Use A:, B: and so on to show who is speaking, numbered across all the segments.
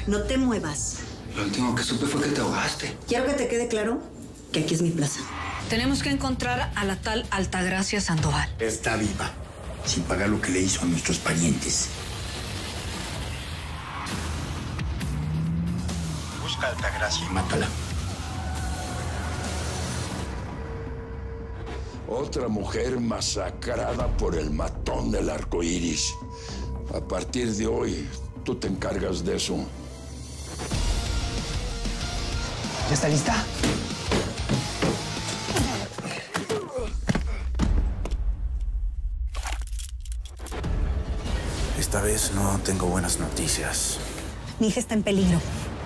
A: No te muevas.
B: Lo último que supe fue que te ahogaste.
A: Quiero que te quede claro que aquí es mi plaza.
C: Tenemos que encontrar a la tal Altagracia Sandoval.
D: Está viva, sin pagar lo que le hizo a nuestros parientes. Busca a Altagracia y mátala.
E: Otra mujer masacrada por el matón del arco iris. A partir de hoy, tú te encargas de eso.
F: ¿Ya está lista?
D: Esta vez no tengo buenas noticias.
A: Mi hija está en peligro.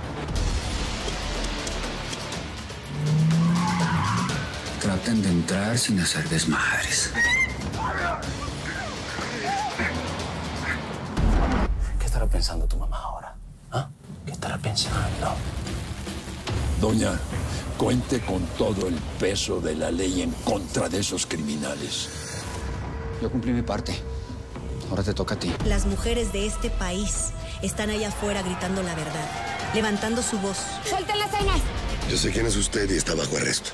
B: Traten de entrar sin hacer desmadres.
D: ¿Qué estará pensando tu mamá ahora? ¿Ah? ¿Qué estará pensando?
E: Doña, cuente con todo el peso de la ley en contra de esos criminales.
B: Yo cumplí mi parte. Ahora te toca a ti.
A: Las mujeres de este país están allá afuera gritando la verdad, levantando su voz.
C: ¡Suelten las señas!
G: Yo sé quién es usted y está bajo arresto.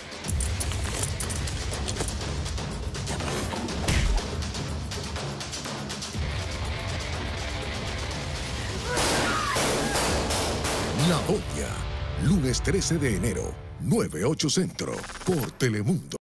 H: La Doña, lunes 13 de enero, 9/8 Centro, por Telemundo.